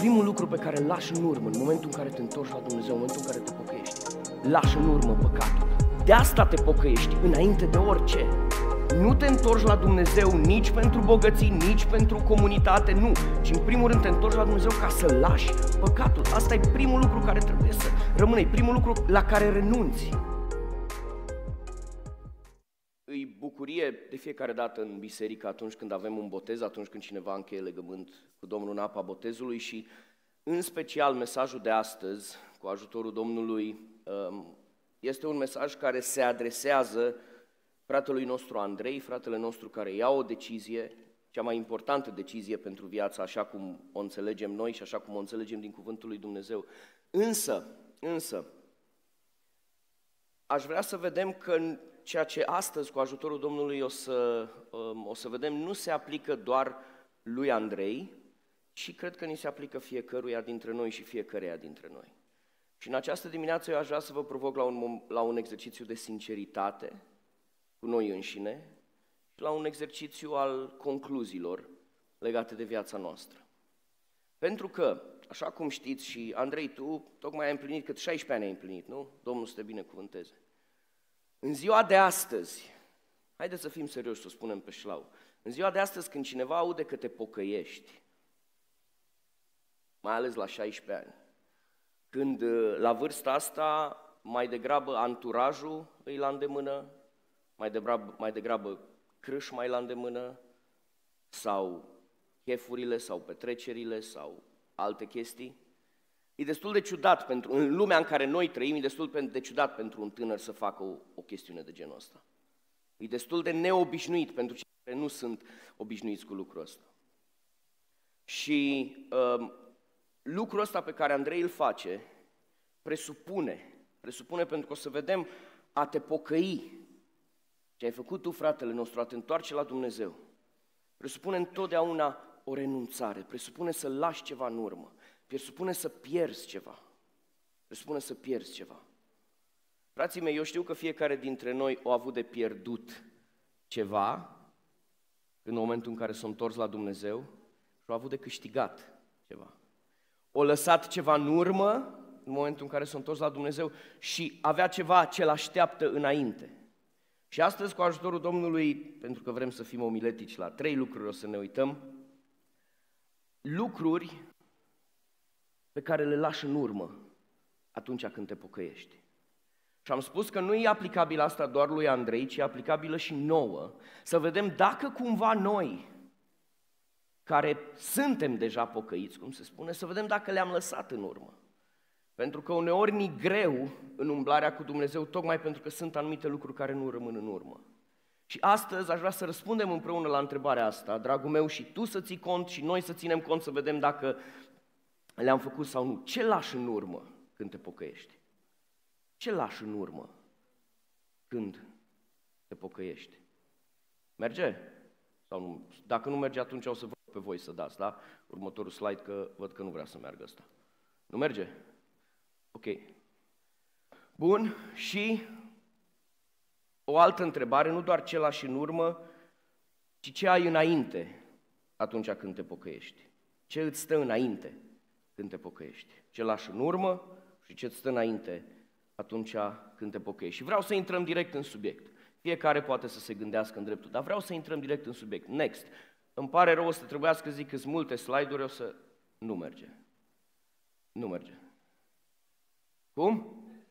primul lucru pe care îl lași în urmă, în momentul în care te întorci la Dumnezeu, în momentul în care te pocăiești, lași în urmă păcatul. De asta te pocăiești, înainte de orice. Nu te întorci la Dumnezeu nici pentru bogății, nici pentru comunitate, nu. Ci în primul rând te întorci la Dumnezeu ca să lași păcatul. Asta e primul lucru care trebuie să rămână, e primul lucru la care renunți. Îi bucurie de fiecare dată în biserică atunci când avem un botez, atunci când cineva încheie legământ cu Domnul în apa botezului și în special mesajul de astăzi, cu ajutorul Domnului, este un mesaj care se adresează fratelui nostru Andrei, fratele nostru care ia o decizie, cea mai importantă decizie pentru viața, așa cum o înțelegem noi și așa cum o înțelegem din Cuvântul lui Dumnezeu. Însă, aș vrea să vedem că ceea ce astăzi, cu ajutorul Domnului, o să vedem, nu se aplică doar lui Andrei, ci cred că ni se aplică fiecăruia dintre noi și fiecăreia dintre noi. Și în această dimineață eu aș vrea să vă provoc la un exercițiu de sinceritate cu noi înșine și la un exercițiu al concluziilor legate de viața noastră. Pentru că, așa cum știți și Andrei, tu tocmai ai împlinit, cât 16 ani ai împlinit, nu? Domnul să te binecuvânteze. În ziua de astăzi, haideți să fim serioși, să o spunem pe șlau, în ziua de astăzi când cineva aude că te pocăiești, mai ales la 16 ani, când la vârsta asta mai degrabă anturajul îi la îndemână, mai degrabă crâșma îi la îndemână, sau chefurile, sau petrecerile, sau alte chestii, e destul de ciudat, în lumea în care noi trăim, e destul de ciudat pentru un tânăr să facă o chestiune de genul ăsta. E destul de neobișnuit pentru cei care nu sunt obișnuiți cu lucrul ăsta. Și lucrul ăsta pe care Andrei îl face presupune pentru că o să vedem a te pocăi, ce ai făcut tu, fratele nostru, a te întoarce la Dumnezeu, presupune întotdeauna o renunțare, presupune să lași ceva în urmă, presupune să pierzi ceva. Frații mei, eu știu că fiecare dintre noi a avut de pierdut ceva în momentul în care s-a întors la Dumnezeu și a avut de câștigat ceva. O lăsat ceva în urmă în momentul în care s-a întors la Dumnezeu și avea ceva ce l-așteaptă înainte. Și astăzi, cu ajutorul Domnului, pentru că vrem să fim omiletici, la 3 lucruri o să ne uităm, lucruri pe care le lași în urmă atunci când te pocăiești. Și am spus că nu e aplicabil asta doar lui Andrei, ci e aplicabilă și nouă, să vedem dacă cumva noi, care suntem deja pocăiți, cum se spune, să vedem dacă le-am lăsat în urmă. Pentru că uneori ni greu în umblarea cu Dumnezeu, tocmai pentru că sunt anumite lucruri care nu rămân în urmă. Și astăzi aș vrea să răspundem împreună la întrebarea asta, dragul meu, și tu să ții cont și noi să ținem cont, să vedem dacă le-am făcut sau nu. Ce lași în urmă când te pocăiești? Ce lași în urmă când te pocăiești? Merge? Sau nu? Dacă nu merge, atunci o să vă pe voi să dați, da? Următorul slide, că văd că nu vrea să meargă ăsta. Nu merge? Ok. Bun, și o altă întrebare, nu doar ce lași în urmă, ci ce ai înainte atunci când te pocăiești. Ce îți stă înainte când te pocăiești? Ce lași în urmă și ce îți stă înainte atunci când te pocăiești. Și vreau să intrăm direct în subiect. Fiecare poate să se gândească în dreptul, dar vreau să intrăm direct în subiect. Next. Îmi pare rău, o să trebuiască să zic că sunt multe slide-uri, o să... Nu merge. Nu merge. Cum?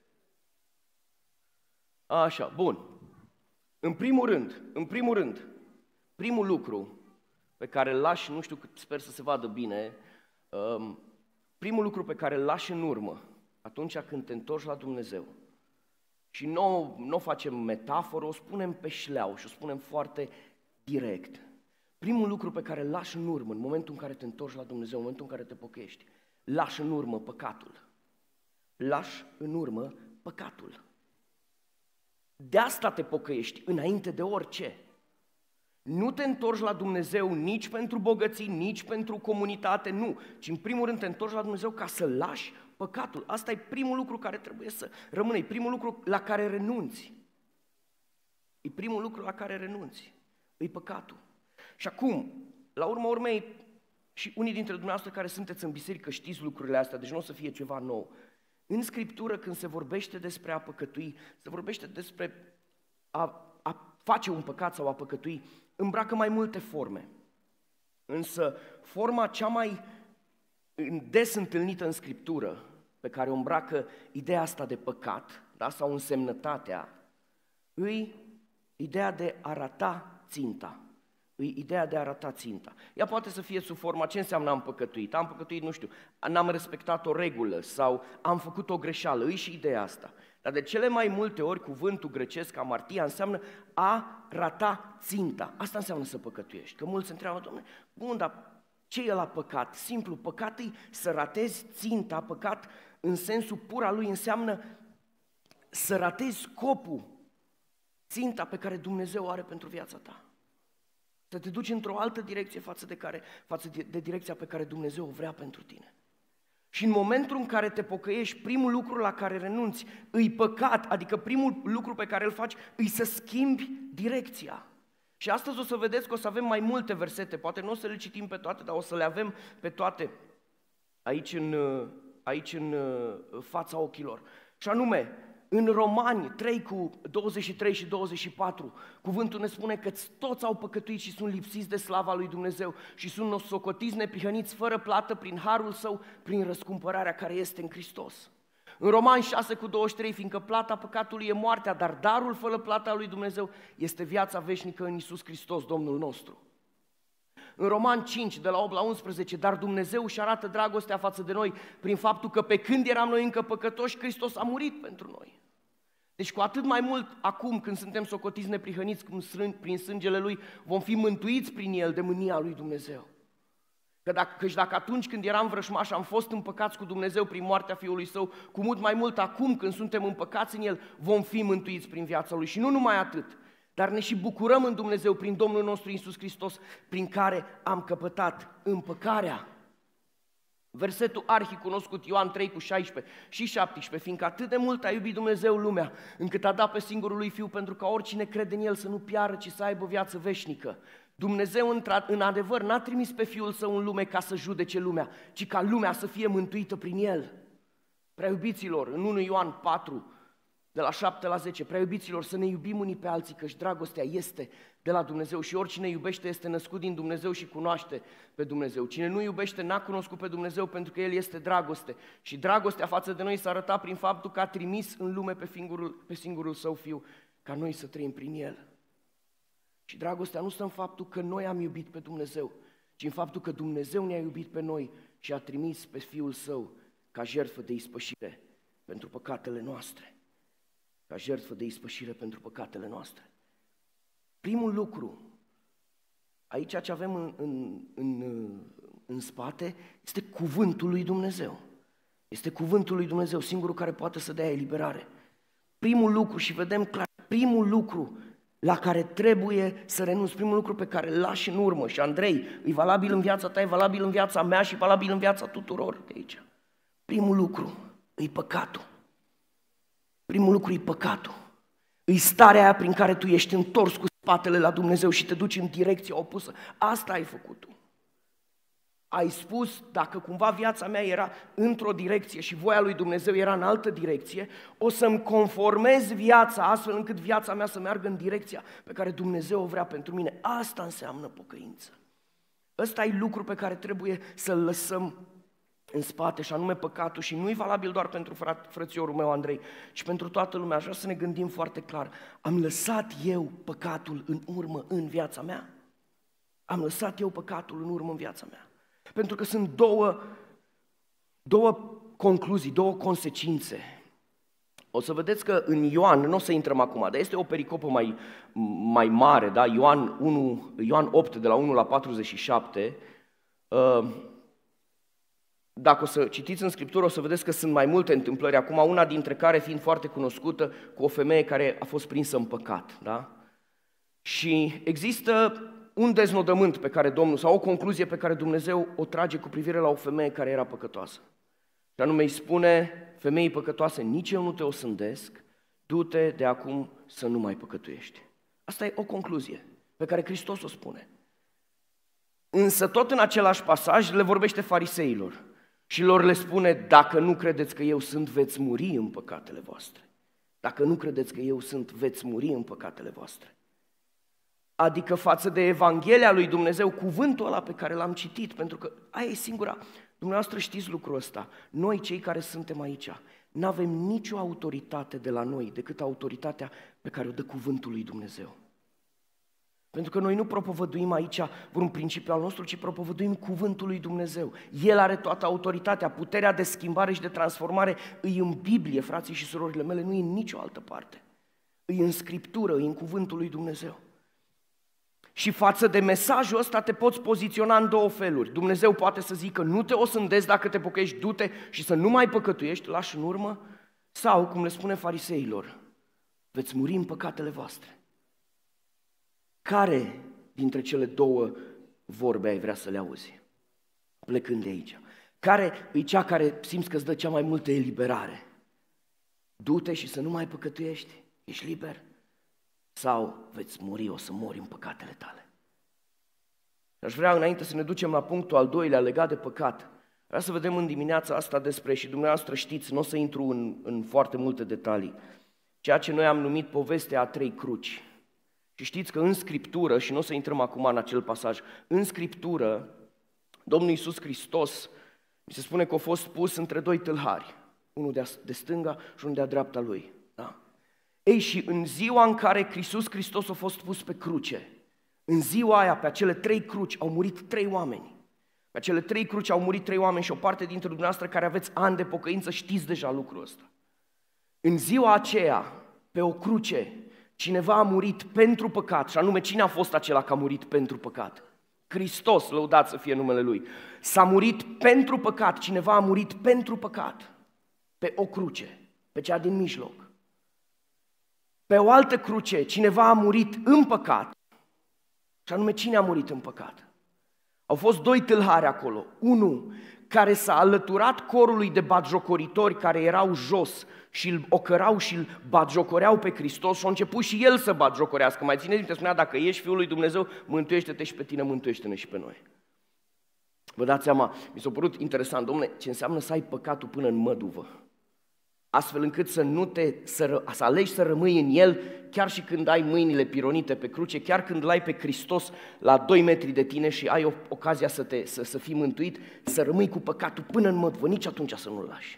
Așa, bun. În primul rând, primul lucru pe care îl lași, nu știu, sper să se vadă bine, primul lucru pe care îl lași în urmă atunci când te întorci la Dumnezeu, și nu facem metaforă, o spunem pe șleau și o spunem foarte direct. Primul lucru pe care îl lași în urmă în momentul în care te întorci la Dumnezeu, în momentul în care te pocăiești, lași în urmă păcatul. Lași în urmă păcatul. De asta te pocăiești înainte de orice. Nu te întorci la Dumnezeu nici pentru bogății, nici pentru comunitate, nu, ci în primul rând te întorci la Dumnezeu ca să lași păcatul. Asta e primul lucru care trebuie să rămână, e primul lucru la care renunți. E primul lucru la care renunți, e păcatul. Și acum, la urma urmei, și unii dintre dumneavoastră care sunteți în biserică știți lucrurile astea, deci nu o să fie ceva nou. În Scriptură, când se vorbește despre a păcătui, se vorbește despre a face un păcat sau a păcătui, îmbracă mai multe forme. Însă forma cea mai des întâlnită în Scriptură, pe care o îmbracă ideea asta de păcat, da, sau însemnătatea, îi ideea de a rata ținta. Îi ideea de a rata ținta. Ea poate să fie sub forma ce înseamnă am păcătuit. Am păcătuit, nu știu, n-am respectat o regulă sau am făcut o greșeală. Îi și ideea asta. Dar de cele mai multe ori cuvântul grecesc, amartia, înseamnă a rata ținta. Asta înseamnă să păcătuiești. Că mulți se întreabă, Doamne, bun, dar ce e la păcat? Simplu, păcat e să ratezi ținta, păcat în sensul pur al lui înseamnă să ratezi scopul, ținta pe care Dumnezeu are pentru viața ta. Să te duci într-o altă direcție față de direcția pe care Dumnezeu o vrea pentru tine. Și în momentul în care te pocăiești, primul lucru la care renunți îi păcat, adică primul lucru pe care îl faci îi să schimbi direcția. Și astăzi o să vedeți că o să avem mai multe versete, poate nu o să le citim pe toate, dar o să le avem pe toate aici în fața ochilor. Și anume, în Romani 3 cu 23 și 24, cuvântul ne spune că toți au păcătuit și sunt lipsiți de slava lui Dumnezeu și sunt socotiți neprihăniți fără plată prin harul său, prin răscumpărarea care este în Hristos. În Romani 6 cu 23, fiindcă plata păcatului e moartea, dar darul fără plata lui Dumnezeu este viața veșnică în Iisus Hristos, Domnul nostru. În Roman 5, de la 8 la 11, dar Dumnezeu își arată dragostea față de noi prin faptul că pe când eram noi încă păcătoși, Hristos a murit pentru noi. Deci cu atât mai mult acum când suntem socotiți neprihăniți prin sângele Lui, vom fi mântuiți prin El de mânia Lui Dumnezeu. Căci dacă atunci când eram vrășmași am fost împăcați cu Dumnezeu prin moartea Fiului Său, cu mult mai mult acum când suntem împăcați în El, vom fi mântuiți prin viața Lui. Și nu numai atât, dar ne și bucurăm în Dumnezeu prin Domnul nostru Iisus Hristos, prin care am căpătat împăcarea. Versetul arhicunoscut Ioan 3 cu 16 și 17, fiindcă atât de mult a iubit Dumnezeu lumea, încât a dat pe singurul lui Fiu pentru ca oricine crede în El să nu piară, ci să aibă viață veșnică. Dumnezeu în adevăr n-a trimis pe Fiul Său în lume ca să judece lumea, ci ca lumea să fie mântuită prin El. Prea iubiților, în 1 Ioan 4, de la 7 la 10, prea iubiților, să ne iubim unii pe alții, căci dragostea este de la Dumnezeu și oricine iubește este născut din Dumnezeu și cunoaște pe Dumnezeu. Cine nu iubește n-a cunoscut pe Dumnezeu pentru că El este dragoste. Și dragostea față de noi s-a arătat prin faptul că a trimis în lume pe singurul Său Fiu, ca noi să trăim prin El. Și dragostea nu stă în faptul că noi am iubit pe Dumnezeu, ci în faptul că Dumnezeu ne-a iubit pe noi și a trimis pe Fiul Său ca jertfă de ispășire pentru păcatele noastre. Ca jertfă de ispășire pentru păcatele noastre. Primul lucru, aici ce avem în spate, este cuvântul lui Dumnezeu. Este cuvântul lui Dumnezeu, singurul care poate să dea eliberare. Primul lucru, și vedem clar, primul lucru la care trebuie să renunți, primul lucru pe care îl lași în urmă, și Andrei, e valabil în viața ta, e valabil în viața mea și e valabil în viața tuturor de aici. Primul lucru e păcatul. Primul lucru e păcatul. E starea aia prin care tu ești întors cu spatele la Dumnezeu și te duci în direcția opusă. Asta ai făcut tu. Ai spus, dacă cumva viața mea era într-o direcție și voia lui Dumnezeu era în altă direcție, o să-mi conformez viața astfel încât viața mea să meargă în direcția pe care Dumnezeu o vrea pentru mine. Asta înseamnă pocăință. Ăsta e lucru pe care trebuie să-l lăsăm în spate, și anume păcatul, și nu e valabil doar pentru frățiorul meu Andrei, ci pentru toată lumea. Aș vrea să ne gândim foarte clar. Am lăsat eu păcatul în urmă în viața mea? Am lăsat eu păcatul în urmă în viața mea? Pentru că sunt două concluzii, două consecințe. O să vedeți că în Ioan, nu o să intrăm acum, dar este o pericopă mai mare, da? Ioan 8, de la 1 la 47, dacă o să citiți în Scriptură, o să vedeți că sunt mai multe întâmplări acum, una dintre care fiind foarte cunoscută, cu o femeie care a fost prinsă în păcat, da? Și există un deznodământ pe care Domnul, sau o concluzie pe care Dumnezeu o trage cu privire la o femeie care era păcătoasă. Și anume îi spune femeii păcătoase, nici eu nu te osândesc, du-te de acum să nu mai păcătuiești. Asta e o concluzie pe care Hristos o spune. Însă tot în același pasaj le vorbește fariseilor și lor le spune, dacă nu credeți că eu sunt, veți muri în păcatele voastre. Dacă nu credeți că eu sunt, veți muri în păcatele voastre. Adică față de Evanghelia lui Dumnezeu, cuvântul ăla pe care l-am citit, pentru că aia e singura, dumneavoastră știți lucrul ăsta, noi cei care suntem aici, n-avem nicio autoritate de la noi decât autoritatea pe care o dă cuvântul lui Dumnezeu. Pentru că noi nu propovăduim aici vreun principiu al nostru, ci propovăduim cuvântul lui Dumnezeu. El are toată autoritatea, puterea de schimbare și de transformare îi în Biblie, frații și surorile mele, nu e în nicio altă parte. Îi în Scriptură, îi în cuvântul lui Dumnezeu. Și față de mesajul ăsta te poți poziționa în două feluri. Dumnezeu poate să zică, nu te osândezi dacă te pocăiești, du-te și să nu mai păcătuiești, lași în urmă. Sau, cum le spune fariseilor, veți muri în păcatele voastre. Care dintre cele două vorbe ai vrea să le auzi? Plecând de aici. Care e cea care simți că îți dă cea mai multă eliberare? Du-te și să nu mai păcătuiești, ești liber? Sau veți muri, o să mori în păcatele tale? Aș vrea, înainte să ne ducem la punctul al doilea legat de păcat, vreau să vedem în dimineața asta despre, și dumneavoastră știți, nu o să intru în foarte multe detalii, ceea ce noi am numit povestea a 3 cruci. Și știți că în Scriptură, și nu o să intrăm acum în acel pasaj, în Scriptură, Domnul Iisus Hristos, mi se spune că a fost pus între 2 tâlhari, unul de stânga și unul de-a dreapta lui. Da? Ei, și în ziua în care Iisus Hristos a fost pus pe cruce, în ziua aia, pe acele 3 cruci, au murit 3 oameni. Pe acele 3 cruci au murit 3 oameni și o parte dintre dumneavoastră care aveți ani de pocăință știți deja lucrul ăsta. În ziua aceea, pe o cruce, cineva a murit pentru păcat, și anume cine a fost acela care a murit pentru păcat? Hristos, lăudat să fie numele Lui. S-a murit pentru păcat, cineva a murit pentru păcat, pe o cruce, pe cea din mijloc. Pe o altă cruce, cineva a murit în păcat, și anume cine a murit în păcat? Au fost 2 tâlhari acolo, unul care s-a alăturat corului de batjocoritori care erau jos și îl ocărau și îl batjocoreau pe Hristos și a început și el să batjocorească. Mai țineți minte, spunea, dacă ești Fiul lui Dumnezeu, mântuiește-te și pe tine, mântuiește-ne și pe noi. Vă dați seama, mi s-a părut interesant, dom'le, ce înseamnă să ai păcatul până în măduvă, astfel încât să alegi să rămâi în el, chiar și când ai mâinile pironite pe cruce, chiar când l-ai pe Hristos la 2 metri de tine și ai ocazia să fii mântuit, să rămâi cu păcatul până în măduvă, nici atunci să nu-l lași.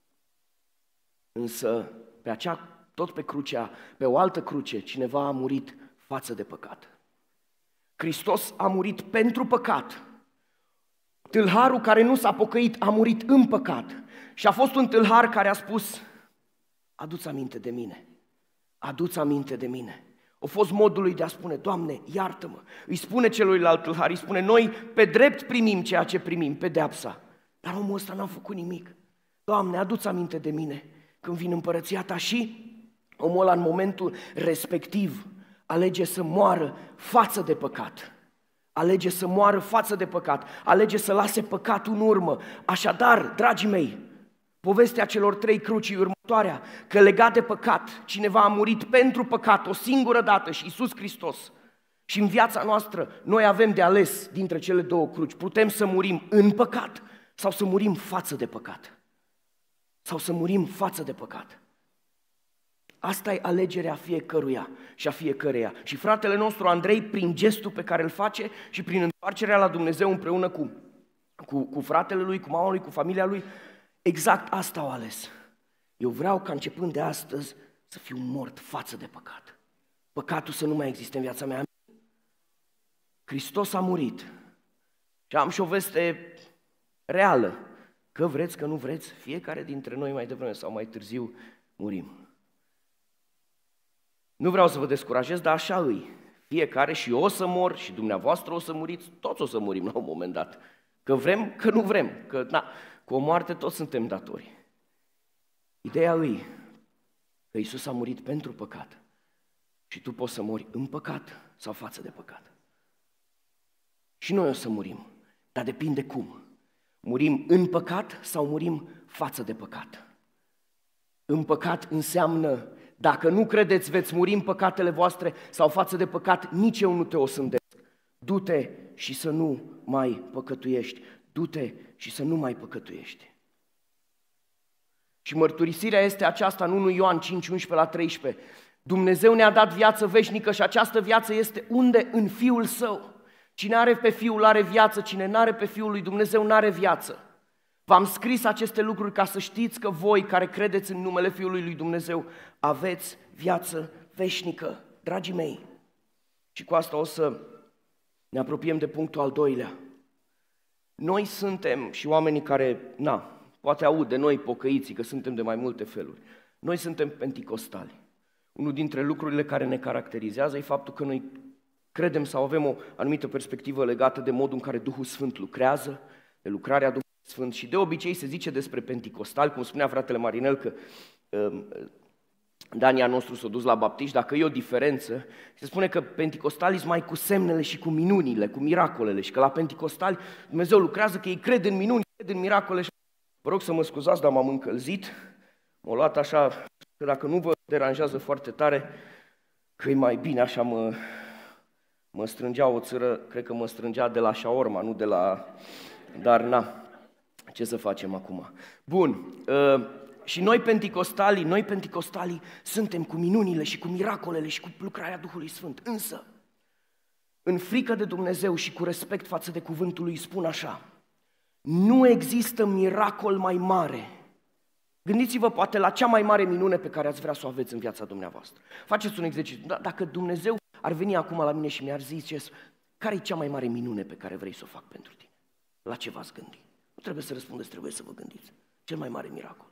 Însă, tot pe crucea, pe o altă cruce, cineva a murit față de păcat. Hristos a murit pentru păcat. Tâlharul care nu s-a pocăit a murit în păcat. Și a fost un tâlhar care a spus, adu-ți aminte de mine, adu-ți aminte de mine. A fost modul lui de a spune, Doamne, iartă-mă. Îi spune celuilalt tâlhar, îi spune, noi pe drept primim ceea ce primim, pedeapsa. Dar omul ăsta n-a făcut nimic. Doamne, adu-ți aminte de mine când vin împărăția ta. Și omul ăla în momentul respectiv alege să moară față de păcat. Alege să moară față de păcat, alege să lase păcatul în urmă. Așadar, dragii mei, povestea celor 3 cruci e următoarea, că legat de păcat, cineva a murit pentru păcat o singură dată și Iisus Hristos. Și în viața noastră noi avem de ales dintre cele 2 cruci. Putem să murim în păcat sau să murim față de păcat. Sau să murim față de păcat. Asta e alegerea fiecăruia și a fiecăreia. Și fratele nostru Andrei, prin gestul pe care îl face și prin întoarcerea la Dumnezeu împreună cu fratele lui, cu mama lui, cu familia lui, exact asta au ales. Eu vreau ca începând de astăzi să fiu mort față de păcat. Păcatul să nu mai existe în viața mea. Hristos a murit. Și am și o veste reală. Că vreți, că nu vreți, fiecare dintre noi mai devreme sau mai târziu murim. Nu vreau să vă descurajez, dar așa îi. Fiecare, și eu o să mor, și dumneavoastră o să muriți, toți o să murim la un moment dat. Că vrem, că nu vrem, că cu o moarte toți suntem datori. Ideea îi că Iisus a murit pentru păcat și tu poți să mori în păcat sau față de păcat. Și noi o să murim, dar depinde cum. Murim în păcat sau murim față de păcat? În păcat înseamnă, dacă nu credeți, veți muri în păcatele voastre sau față de păcat, nici eu nu te osândesc. Du-te și să nu mai păcătuiești. Du-te și să nu mai păcătuiești. Și mărturisirea este aceasta în 1 Ioan 5, 11-13. Dumnezeu ne-a dat viață veșnică și această viață este unde? În Fiul Său. Cine are pe Fiul are viață, cine n-are pe Fiul lui Dumnezeu n-are viață. V-am scris aceste lucruri ca să știți că voi care credeți în numele Fiului lui Dumnezeu aveți viață veșnică, dragii mei. Și cu asta o să ne apropiem de punctul al doilea. Noi suntem și oamenii care, poate aud de noi pocăiții, că suntem de mai multe feluri. Noi suntem penticostali. Unul dintre lucrurile care ne caracterizează e faptul că noi credem sau avem o anumită perspectivă legată de modul în care Duhul Sfânt lucrează, de lucrarea Duhului Sfânt. Și de obicei se zice despre penticostali, cum spunea fratele Marinel, că Dania nostru s-a dus la baptiști, dacă e o diferență, se spune că penticostalii sunt mai cu semnele și cu minunile, cu miracolele și că la penticostali Dumnezeu lucrează, că ei cred în minuni, cred în miracole. Vă rog să mă scuzați, dar m-am încălzit, m-a luat așa, că dacă nu vă deranjează foarte tare, că e mai bine, așa mă strângea o țără, cred că mă strângea de la șaorma, nu de la... Dar ce să facem acum? Bun, și noi penticostalii suntem cu minunile și cu miracolele și cu lucrarea Duhului Sfânt. Însă, în frică de Dumnezeu și cu respect față de cuvântul lui, spun așa: nu există miracol mai mare. Gândiți-vă poate la cea mai mare minune pe care ați vrea să o aveți în viața dumneavoastră. Faceți un exercițiu. Dacă Dumnezeu ar veni acum la mine și mi-ar zice: care e cea mai mare minune pe care vrei să o fac pentru tine? La ce v-ați gândi? Nu trebuie să răspundeți, trebuie să vă gândiți. Cel mai mare miracol.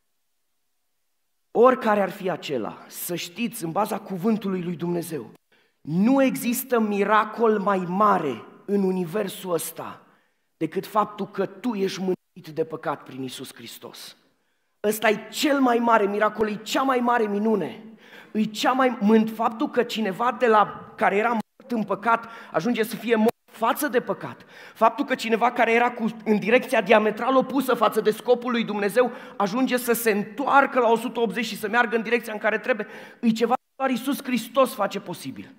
Oricare ar fi acela, să știți, în baza cuvântului lui Dumnezeu, nu există miracol mai mare în universul ăsta decât faptul că tu ești mântuit de păcat prin Iisus Hristos. Ăsta e cel mai mare miracol, e cea mai mare minune. Faptul că cineva de la care era mort în păcat ajunge să fie mort față de păcat. Faptul că cineva care era în direcția diametral opusă față de scopul lui Dumnezeu ajunge să se întoarcă la 180 și să meargă în direcția în care trebuie, e ceva doar Iisus Hristos face posibil.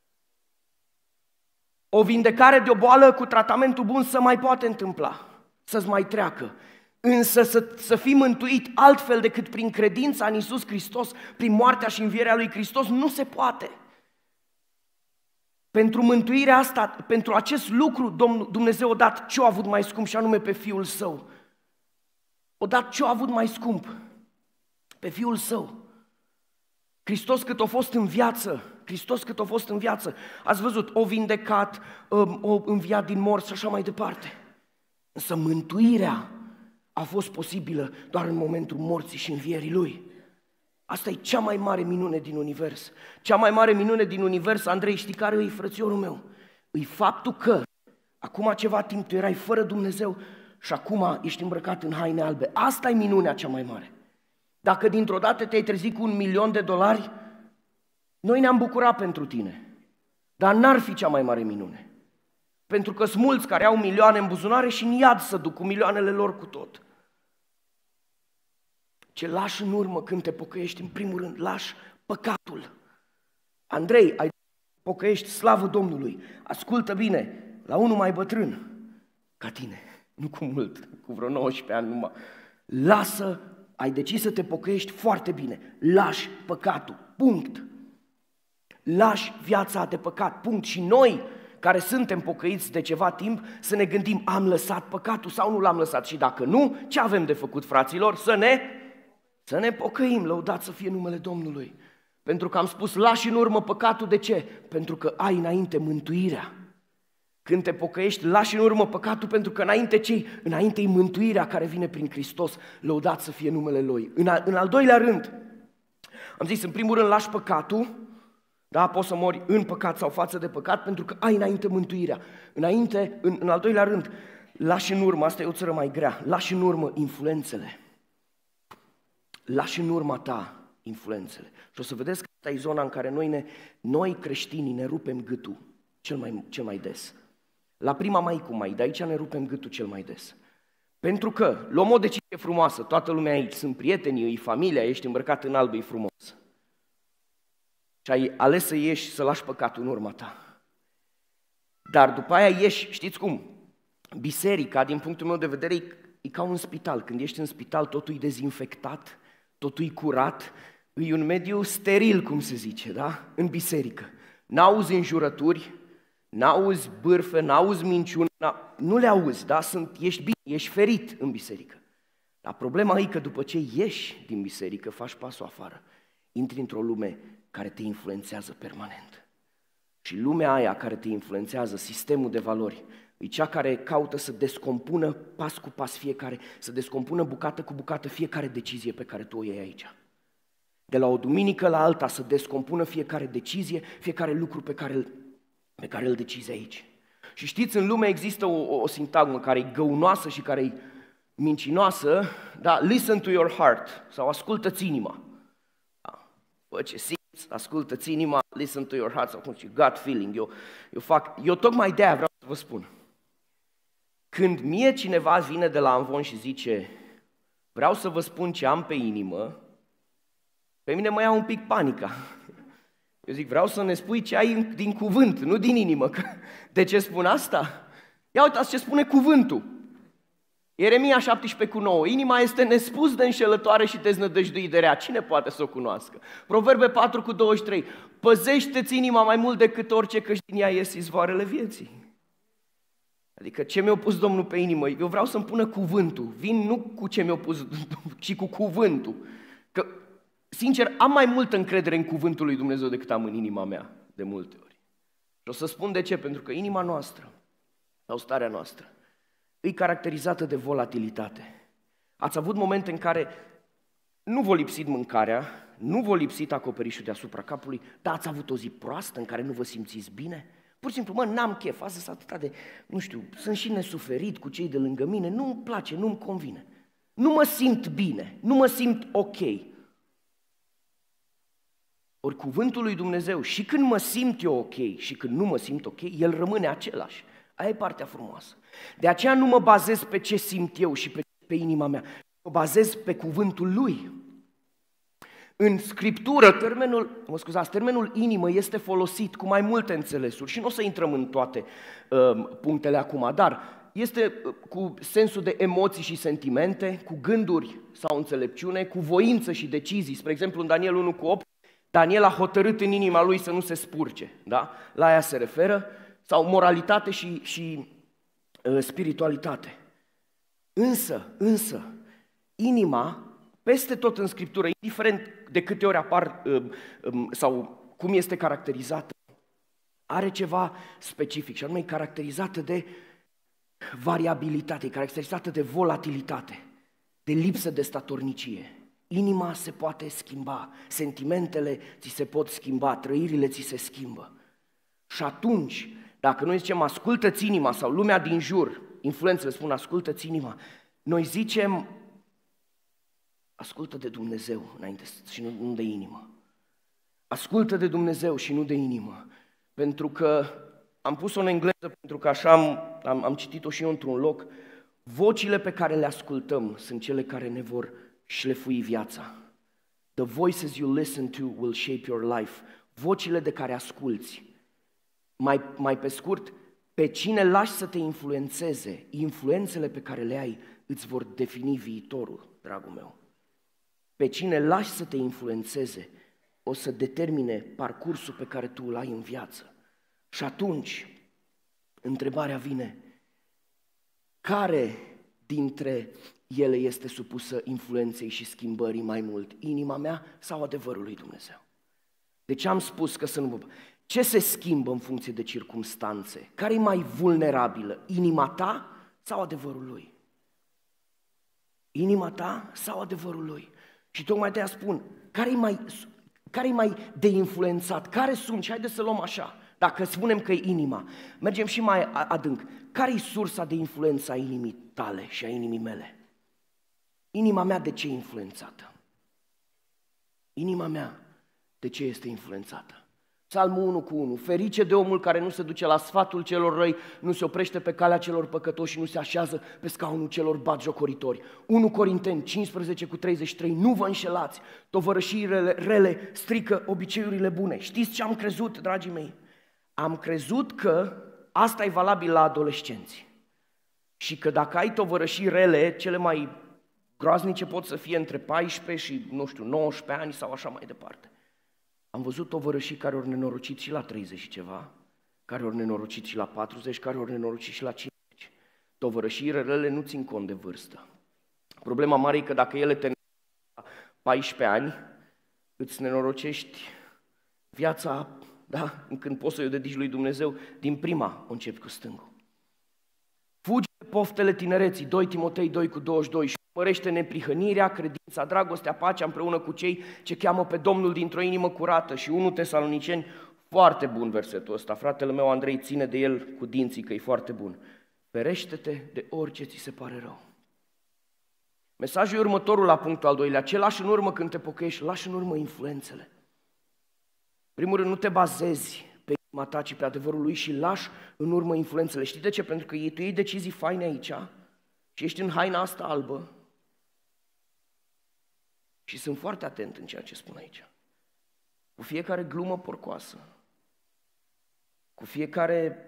O vindecare de o boală cu tratamentul bun se mai poate întâmpla, să-ți mai treacă. Însă să fii mântuit altfel decât prin credința în Iisus Hristos, prin moartea și învierea lui Hristos, nu se poate. Pentru mântuirea asta, pentru acest lucru, Dumnezeu a dat ce a avut mai scump și anume pe Fiul Său. A dat ce a avut mai scump, pe Fiul Său. Hristos cât a fost în viață, ați văzut, o vindecat, o înviat din morți și așa mai departe. Însă mântuirea a fost posibilă doar în momentul morții și învierii Lui. Asta e cea mai mare minune din univers. Cea mai mare minune din univers, Andrei, știi care e, frățiorul meu? E faptul că acum ceva timp tu erai fără Dumnezeu și acum ești îmbrăcat în haine albe. Asta e minunea cea mai mare. Dacă dintr-o dată te-ai trezit cu $1.000.000, noi ne-am bucurat pentru tine. Dar n-ar fi cea mai mare minune. Pentru că sunt mulți care au milioane în buzunare și în iad să duc cu milioanele lor cu tot. Ce lași în urmă când te pocăiești, în primul rând, lași păcatul. Andrei, ai pocăiești, slavă Domnului, ascultă bine, la unul mai bătrân ca tine, nu cu mult, cu vreo 19 ani numai. Lasă, ai decis să te pocăiești foarte bine, lași păcatul, punct. Lași viața de păcat, punct. Și noi, care suntem pocăiți de ceva timp, să ne gândim, am lăsat păcatul sau nu l-am lăsat? Și dacă nu, ce avem de făcut, fraților? Să ne pocăim, lăudat să fie numele Domnului. Pentru că am spus, lași în urmă păcatul, de ce? Pentru că ai înainte mântuirea. Când te pocăiești, lași în urmă păcatul, pentru că înainte e mântuirea care vine prin Hristos, lăudat să fie numele Lui. În al doilea rând, am zis, în primul rând, lași păcatul, da, poți să mori în păcat sau față de păcat, pentru că ai înainte mântuirea. În al doilea rând, lași în urmă, asta e o țără mai grea, lași în urmă influențele. Lași în urma ta influențele. Și o să vedeți că asta e zona în care noi creștinii ne rupem gâtul cel mai des. La prima mai, de aici ne rupem gâtul cel mai des. Pentru că luăm o decizie frumoasă, toată lumea aici, sunt prietenii, e familia, ești îmbrăcat în alb, e frumos. Și ai ales să ieși, să lași păcatul în urma ta. Dar după aia ieși, știți cum? biserica, din punctul meu de vedere, e ca un spital. Când ești în spital, totul e dezinfectat, totul e curat, e un mediu steril, cum se zice, da? În biserică. N-auzi înjurături, n-auzi bârfe, n-auzi minciuni, nu le auzi, da? Ești bine, ești ferit în biserică. Dar problema e că după ce ieși din biserică, faci pasul afară, intri într-o lume care te influențează permanent. Și lumea aia care te influențează, sistemul de valori, e cea care caută să descompună pas cu pas fiecare, să descompună bucată cu bucată fiecare decizie pe care tu o iei aici. De la o duminică la alta să descompună fiecare decizie, fiecare lucru pe care îl decizi aici. Și știți, în lume există o sintagmă care e găunoasă și care e mincinoasă, da? Listen to your heart, sau ascultă-ți inima. Da. Bă, ce simți, ascultă-ți inima, listen to your heart, sau cum zice, gut feeling. Eu tocmai de-aia vreau să vă spun. Când mie cineva vine de la Amvon și zice, vreau să vă spun ce am pe inimă, pe mine mă ia un pic panica. Eu zic, vreau să ne spui ce ai din cuvânt, nu din inimă. De ce spun asta? Ia uitați ce spune cuvântul. Ieremia 17:9, inima este nespus de înșelătoare și deznădăjduit de rea. Cine poate să o cunoască? Proverbe 4:23, păzește-ți inima mai mult decât orice, căci din ea ies izvoarele vieții. Adică ce mi-a pus Domnul pe inimă? Eu vreau să-mi pună cuvântul. Vin nu cu ce mi-a pus, ci cu cuvântul. Că, sincer, am mai multă încredere în cuvântul lui Dumnezeu decât am în inima mea, de multe ori. Și o să spun de ce, pentru că inima noastră, sau starea noastră, e caracterizată de volatilitate. Ați avut momente în care nu v-a lipsit mâncarea, nu v-a lipsit acoperișul deasupra capului, dar ați avut o zi proastă în care nu vă simțiți bine? Pur și simplu, n-am chef, astăzi sunt atât de, nu știu, sunt și nesuferit cu cei de lângă mine, nu-mi place, nu-mi convine. Nu mă simt bine, nu mă simt ok. Ori cuvântul lui Dumnezeu, și când mă simt eu ok și când nu mă simt ok, el rămâne același. Aia e partea frumoasă. De aceea nu mă bazez pe ce simt eu și pe inima mea, mă bazez pe cuvântul lui. În Scriptură, termenul inimă este folosit cu mai multe înțelesuri și nu o să intrăm în toate punctele acum, dar este cu sensul de emoții și sentimente, cu gânduri sau înțelepciune, cu voință și decizii. Spre exemplu, în Daniel 1:8, Daniel a hotărât în inima lui să nu se spurce, da? La aia se referă, sau moralitate și spiritualitate. Însă, inima, peste tot în Scriptură, indiferent de câte ori apar sau cum este caracterizată, are ceva specific și anume e caracterizată de variabilitate, e caracterizată de volatilitate, de lipsă de statornicie. Inima se poate schimba, sentimentele ți se pot schimba, trăirile ți se schimbă. Și atunci, dacă noi zicem ascultă-ți inima sau lumea din jur, influențele spun ascultă-ți inima, noi zicem ascultă de Dumnezeu înainte și nu de inimă. Ascultă de Dumnezeu și nu de inimă. Pentru că am pus-o în engleză, pentru că așa am citit-o și eu într-un loc, vocile pe care le ascultăm sunt cele care ne vor șlefui viața. The voices you listen to will shape your life. Vocile de care asculți. Mai pe scurt, pe cine lași să te influențeze, influențele pe care le ai îți vor defini viitorul, dragul meu. Pe cine lași să te influențeze o să determine parcursul pe care tu îl ai în viață. Și atunci, întrebarea vine, care dintre ele este supusă influenței și schimbării mai mult? Inima mea sau adevărul lui Dumnezeu? Deci am spus că să nu... Ce se schimbă în funcție de circumstanțe? Care e mai vulnerabilă? Inima ta sau adevărul lui? Inima ta sau adevărul lui? Și tocmai de-aia spun, care e mai de influențat? Care sunt? Și haideți să luăm așa, dacă spunem că e inima, mergem și mai adânc. Care e sursa de influență a inimii tale și a inimii mele? Inima mea de ce e influențată? Inima mea de ce este influențată? Psalmul 1:1, ferice de omul care nu se duce la sfatul celor răi, nu se oprește pe calea celor păcătoși și nu se așează pe scaunul celor batjocoritori. 1 Corinteni 15:33, nu vă înșelați, tovărășirile rele strică obiceiurile bune. Știți ce am crezut, dragii mei? Am crezut că asta e valabil la adolescenți. și că dacă ai tovărășii rele, cele mai groaznice pot să fie între 14 și, 19 ani sau așa mai departe. Am văzut tovărășii care au nenorocit și la 30 și ceva, care au nenorocit și la 40, care au nenorocit și la 50. Tovărășii rele nu țin cont de vârstă. Problema mare e că dacă ele te la 14 ani, îți nenorocești viața, da? Când poți să-i o dedici lui Dumnezeu, din prima o începi cu stângul. Fugi de poftele tinereții, 2 Timotei 2:22, și urmărește neprihănirea, credința, dragostea, pacea împreună cu cei ce cheamă pe Domnul dintr-o inimă curată. Și 1 Tesaloniceni, foarte bun versetul ăsta, fratele meu Andrei ține de el cu dinții că e foarte bun. Ferește-te de orice ți se pare rău. Mesajul e următorul la punctul al doilea. Ce lași în urmă când te pocăiești? Lași în urmă influențele. Primul rând, nu te bazezi pe inima ta, ci pe adevărul lui și lași în urmă influențele. Știi de ce? Pentru că tu iei decizii faine aici și ești în haina asta albă și sunt foarte atent în ceea ce spun aici. Cu fiecare glumă porcoasă, cu fiecare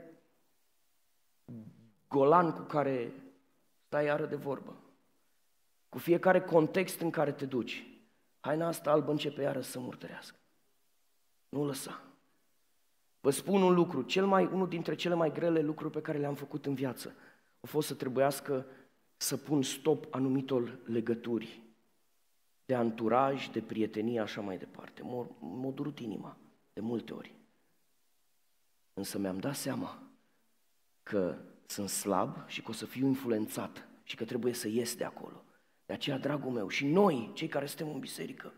golan cu care stai iară de vorbă, cu fiecare context în care te duci, haina asta albă începe iară să murdărească. Nu lăsa. Vă spun un lucru, unul dintre cele mai grele lucruri pe care le-am făcut în viață a fost să trebuiască să pun stop anumitor legături de anturaj, de prietenie, așa mai departe. M-a durut inima de multe ori. Însă mi-am dat seama că sunt slab și că o să fiu influențat și că trebuie să ies de acolo. De aceea, dragul meu, și noi, cei care suntem în biserică,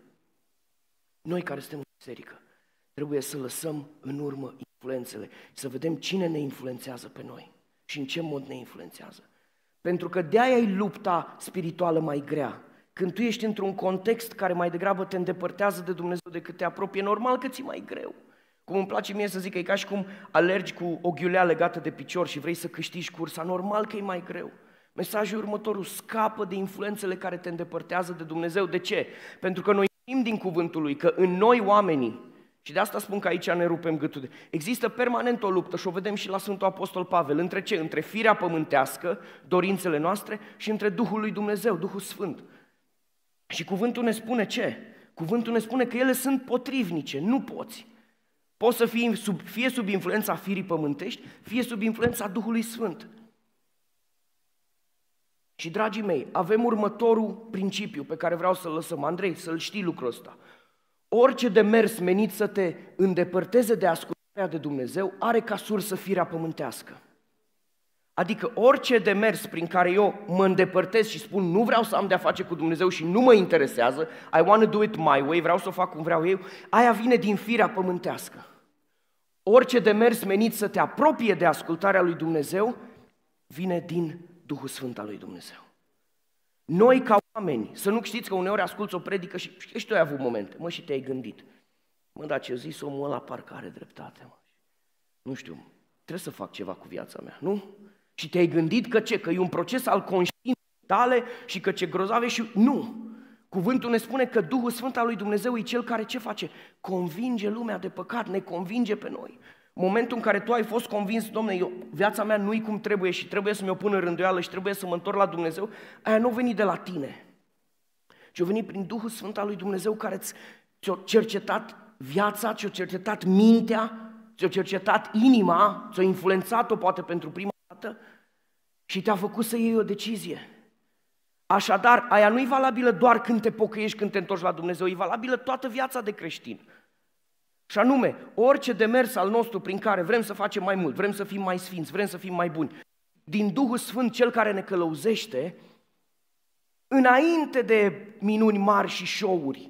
trebuie să lăsăm în urmă influențele, să vedem cine ne influențează pe noi și în ce mod ne influențează. Pentru că de-aia e lupta spirituală mai grea. Când tu ești într-un context care mai degrabă te îndepărtează de Dumnezeu decât te apropie, normal că ți-e mai greu. Cum îmi place mie să zic că e ca și cum alergi cu o ghiulea legată de picior și vrei să câștigi cursa, normal că e mai greu. Mesajul următorul, scapă de influențele care te îndepărtează de Dumnezeu. De ce? Pentru că noi știm din cuvântul Lui că în noi oamenii, și de asta spun că aici ne rupem gâtul, există permanent o luptă și o vedem și la Sfântul Apostol Pavel. Între ce? Între firea pământească, dorințele noastre și între Duhul lui Dumnezeu, Duhul Sfânt. Și cuvântul ne spune ce? Cuvântul ne spune că ele sunt potrivnice, nu poți. Poți să fii fie sub influența firii pământești, fie sub influența Duhului Sfânt. Și, dragii mei, avem următorul principiu pe care vreau să-l lăsăm. Andrei, să-l știi lucrul ăsta. Orice demers menit să te îndepărteze de ascultarea de Dumnezeu are ca sursă firea pământească. Adică orice demers prin care eu mă îndepărtez și spun nu vreau să am de-a face cu Dumnezeu și nu mă interesează, I want to do it my way, vreau să o fac cum vreau eu, aia vine din firea pământească. Orice demers menit să te apropie de ascultarea lui Dumnezeu vine din Duhul Sfânt al lui Dumnezeu. Noi ca oameni, să nu știți că uneori asculți o predică și tu ai avut momente, și te-ai gândit. Dar ce zis omul ăla parcă are dreptate, Nu știu, trebuie să fac ceva cu viața mea, nu? Și te-ai gândit că ce? Că e un proces al conștiinței tale și că ce grozave și... Nu! Cuvântul ne spune că Duhul Sfânt al lui Dumnezeu e Cel care ce face? Convinge lumea de păcat, ne convinge pe noi. Momentul în care tu ai fost convins, Dom'le, viața mea nu-i cum trebuie și trebuie să mi-o pun în rânduială și trebuie să mă întorc la Dumnezeu, aia nu a venit de la tine, ci a venit prin Duhul Sfânt al lui Dumnezeu care ți-a cercetat viața, ți-a cercetat mintea, ți-a cercetat inima, ți-a influențat-o poate pentru prima dată și te-a făcut să iei o decizie. Așadar, aia nu e valabilă doar când te pocăiești, când te întorci la Dumnezeu, e valabilă toată viața de creștin. Și anume, orice demers al nostru prin care vrem să facem mai mult, vrem să fim mai sfinți, vrem să fim mai buni, din Duhul Sfânt, Cel care ne călăuzește, înainte de minuni mari și show-uri,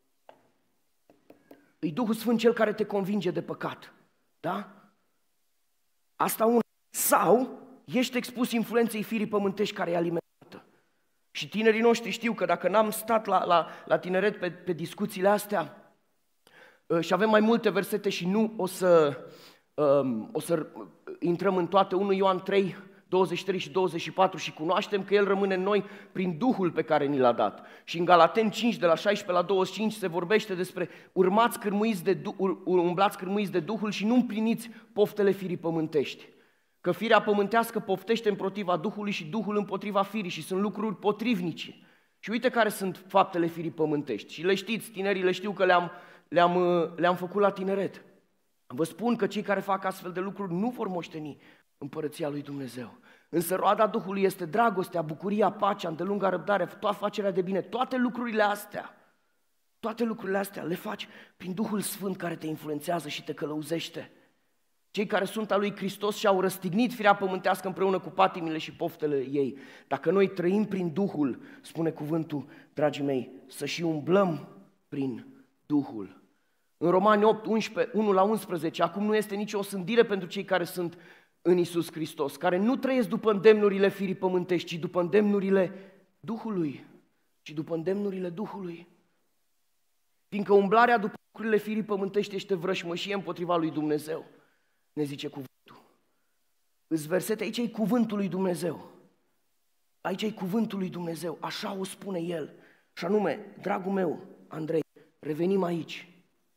e Duhul Sfânt Cel care te convinge de păcat. Da? Asta una. Sau ești expus influenței firii pământești care e alimentată. Și tinerii noștri știu că dacă n-am stat la tineret pe discuțiile astea, și avem mai multe versete și nu o să intrăm în toate, 1 Ioan 3, 23 și 24 și cunoaștem că El rămâne în noi prin Duhul pe care ni l-a dat. Și în Galateni 5, de la 16 la 25, se vorbește despre umblați cârmuiți de Duhul și nu împliniți poftele firii pământești. Că firea pământească poftește împotriva Duhului și Duhul împotriva firii și sunt lucruri potrivnice. Și uite care sunt faptele firii pământești. Și le știți, tinerii le știu că le-am făcut la tineret. Vă spun că cei care fac astfel de lucruri nu vor moșteni împărăția lui Dumnezeu. Însă roada Duhului este dragostea, bucuria, pacea, îndelunga răbdare, toată facerea de bine. Toate lucrurile astea le faci prin Duhul Sfânt care te influențează și te călăuzește. Cei care sunt al lui Hristos și-au răstignit firea pământească împreună cu patimile și poftele ei. Dacă noi trăim prin Duhul, spune cuvântul, dragii mei, să și umblăm prin Duhul. În Romani 8, 1-11, acum nu este nicio osândire pentru cei care sunt în Iisus Hristos, care nu trăiesc după îndemnurile firii pământești, ci după îndemnurile Duhului. Fiindcă umblarea după lucrurile firii pământești este vrășmășie împotriva lui Dumnezeu, ne zice cuvântul. Îți versete, aici e cuvântul lui Dumnezeu. Aici e cuvântul lui Dumnezeu, așa o spune El. Și anume, dragul meu, Andrei, revenim aici.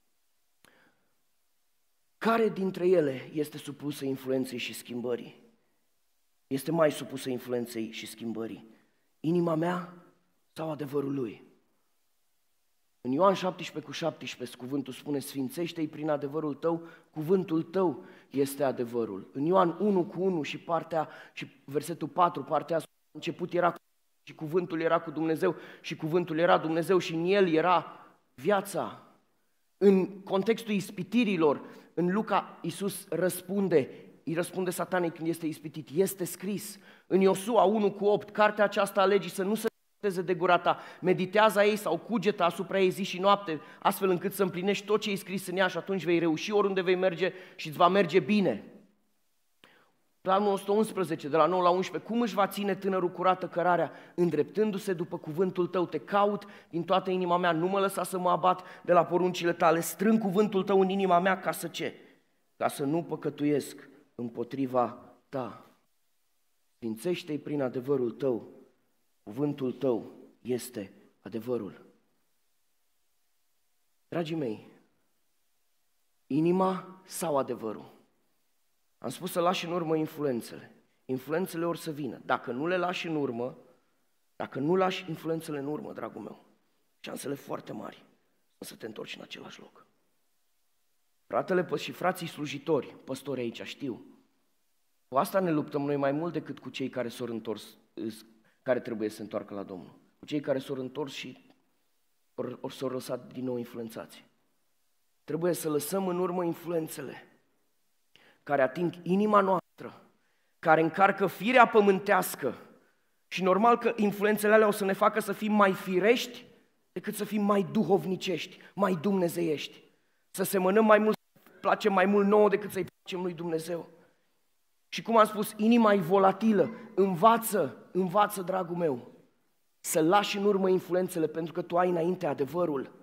Care dintre ele este supusă influenței și schimbării? Este mai supusă influenței și schimbării? Inima mea sau adevărul lui? În Ioan 17:17, cuvântul spune, sfințește-i prin adevărul tău, cuvântul tău este adevărul. În Ioan 1:1 și versetul 4, partea asta, început era și cuvântul era cu Dumnezeu și cuvântul era Dumnezeu și în el era viața. În contextul ispitirilor, în Luca, Iisus îi răspunde Satanei când este ispitit, este scris. În Iosua 1:8, cartea aceasta a legii să nu se de gura ta, meditează ei sau cugetă asupra ei zi și noapte, astfel încât să împlinești tot ce e scris în ea și atunci vei reuși oriunde vei merge și îți va merge bine. Psalmul 111, de la 9 la 11, cum își va ține tânărul curată cărarea, îndreptându-se după cuvântul tău, te caut din toată inima mea, nu mă lăsa să mă abat de la poruncile tale, strâng cuvântul tău în inima mea ca să ce? Ca să nu păcătuiesc împotriva ta. Sfințește-i prin adevărul tău, cuvântul tău este adevărul. Dragii mei, inima sau adevărul? Am spus să lași în urmă influențele. Influențele or să vină. Dacă nu le lași în urmă, dacă nu lași influențele în urmă, dragul meu, șansele foarte mari să te întorci în același loc. Fratele și frații slujitori, păstori aici, știu. Cu asta ne luptăm noi mai mult decât cu cei care s-au întors, care trebuie să se întoarcă la Domnul. Cu cei care s-au întors și s-au lăsat din nou influențați. Trebuie să lăsăm în urmă influențele care ating inima noastră, care încarcă firea pământească și normal că influențele alea o să ne facă să fim mai firești decât să fim mai duhovnicești, mai dumnezeiești. Să semănăm mai mult, să placem mai mult nouă decât să-i placem lui Dumnezeu. Și cum am spus, inima e volatilă, învață, dragul meu, să lași în urmă influențele pentru că tu ai înainte adevărul.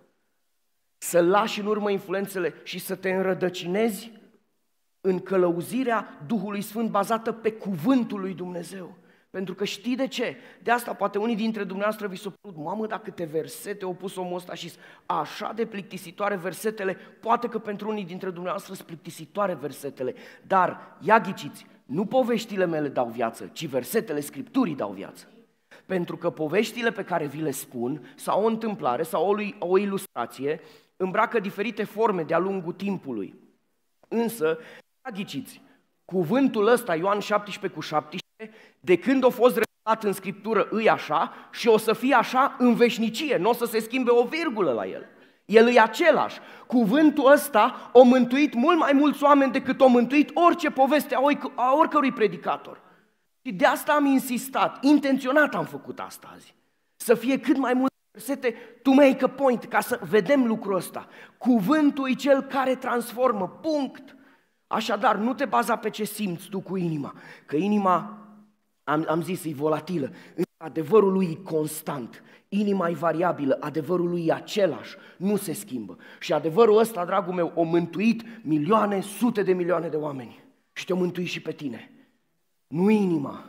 Să lași în urmă influențele și să te înrădăcinezi în călăuzirea Duhului Sfânt bazată pe cuvântul lui Dumnezeu. Pentru că știi de ce? De asta poate unii dintre dumneavoastră vi s-au părut, mamă, dar câte versete au pus omul ăsta și așa de plictisitoare versetele, poate că pentru unii dintre dumneavoastră sunt plictisitoare versetele, dar ia ghiciți, nu poveștile mele dau viață, ci versetele Scripturii dau viață. Pentru că poveștile pe care vi le spun, sau o întâmplare, sau o ilustrație, îmbracă diferite forme de-a lungul timpului. Însă, ghiciți, cuvântul ăsta, Ioan 17:17, de când a fost revelat în Scriptură, îi așa și o să fie așa în veșnicie, nu o să se schimbe o virgulă la el. El e același. Cuvântul ăsta a mântuit mult mai mulți oameni decât a mântuit orice poveste a oricărui predicator. Și de asta am insistat, intenționat am făcut asta azi. Să fie cât mai multe versete to make a point, ca să vedem lucrul ăsta. Cuvântul e cel care transformă, punct. Așadar, nu te baza pe ce simți tu cu inima, că inima, am zis, e volatilă, adevărul lui e constant, inima e variabilă, adevărul lui e același, nu se schimbă. Și adevărul ăsta, dragul meu, a mântuit milioane, sute de milioane de oameni și te-a mântuit și pe tine. Nu inima.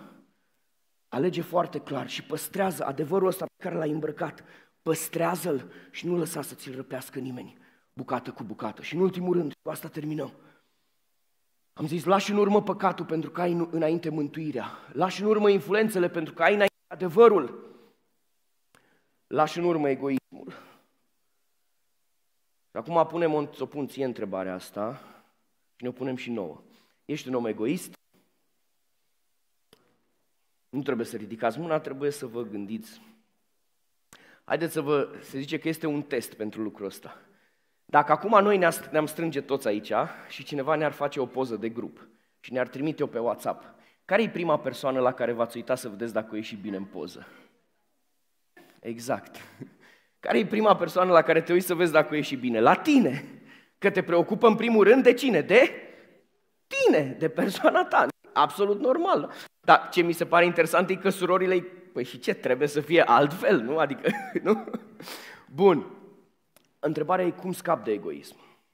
Alege foarte clar și păstrează adevărul ăsta pe care l-ai îmbrăcat, păstrează-l și nu lăsa să ți-l răpească nimeni, bucată cu bucată. Și în ultimul rând, cu asta terminăm. Am zis, lași în urmă păcatul pentru că ai înainte mântuirea. Lași în urmă influențele pentru că ai înainte adevărul. Lași în urmă egoismul. Și acum o pun ție întrebarea asta și ne-o punem și nouă. Ești un om egoist? Nu trebuie să ridicați mâna, trebuie să vă gândiți. Haideți se zice că este un test pentru lucrul ăsta. Dacă acum noi ne-am strânge toți aici și cineva ne-ar face o poză de grup și ne-ar trimite-o pe WhatsApp, care e prima persoană la care v-ați uitat să vedeți dacă o ieși bine în poză? Exact. Care e prima persoană la care te uiți să vezi dacă o ieși bine? La tine. Că te preocupă în primul rând de cine? De tine, de persoana ta. Absolut normal. Dar ce mi se pare interesant e că surorile, păi și ce, trebuie să fie altfel, nu? Adică, nu? Bun. Întrebarea e cum scap de egoism.